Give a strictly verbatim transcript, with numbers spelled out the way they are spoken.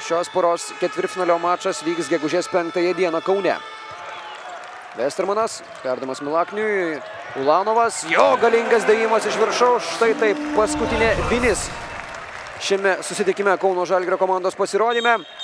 Šios poros ketvirtfinalio mačas vyks gegužės penktąją dieną Kaune. Vestermanas, perdamas Milakniui, Ulanovas, jo galingas dėjimas iš viršaus, štai taip paskutinė vinis šiame susitikime Kauno Žalgirio komandos pasirodyme.